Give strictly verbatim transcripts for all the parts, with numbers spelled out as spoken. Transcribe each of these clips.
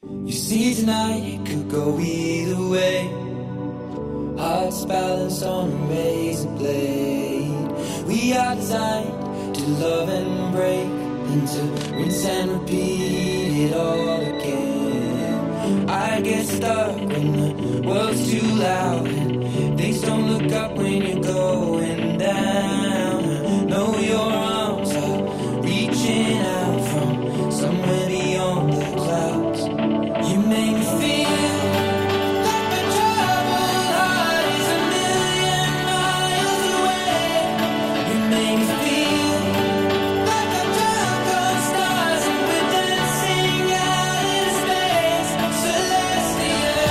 You see tonight it could go either way. Hearts balanced on a razor blade. We are designed to love and break, and to rinse and repeat it all again. I get stuck when the world's too loud and things don't look up when you're going down. I know your arms are reaching out from somewhere beyond the clouds. You make me feel like my troubled heart is a million miles away. You make me feel like I'm drunk on stars and we're dancing out in space. Celestial,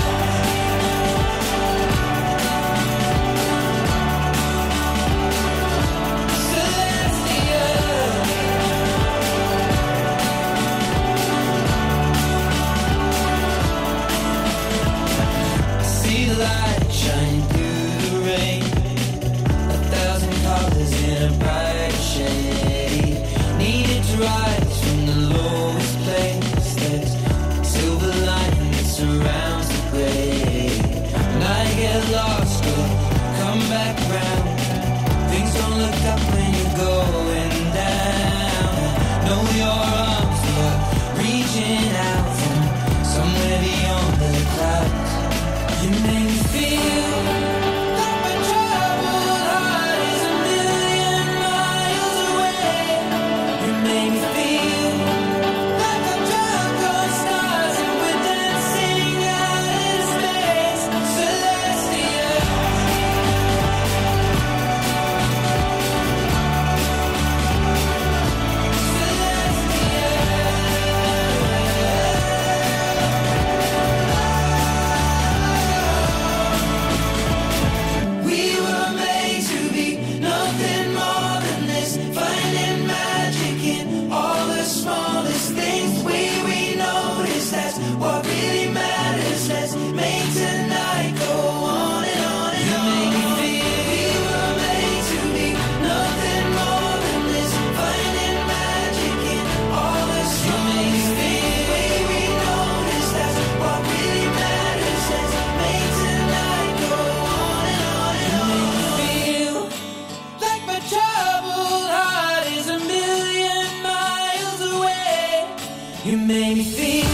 celestial. See the light shining through the rain, a thousand colors in a bright shade. Needed to rise from the lowest place. There's silver lining that surrounds the gray. When I get lost, we'll come back round. Things don't look up when you're going down. Know your arms are reaching out from somewhere beyond the clouds. You make me feel like my troubled heart is a million miles away. You make me feel like I'm drunk on stars and we're dancing out in space. Celestial, we were made to be nothing more than this, finding magic in all the smallest things. We we notice that's what really matters. Let's make tonight go on and on and on. You make me feel we were made to be nothing more than this, finding magic in all the smallest things. We we notice that's what really matters. Let's make tonight go on and on and on. You make me feel like my troubled heart is a million miles away. You make me feel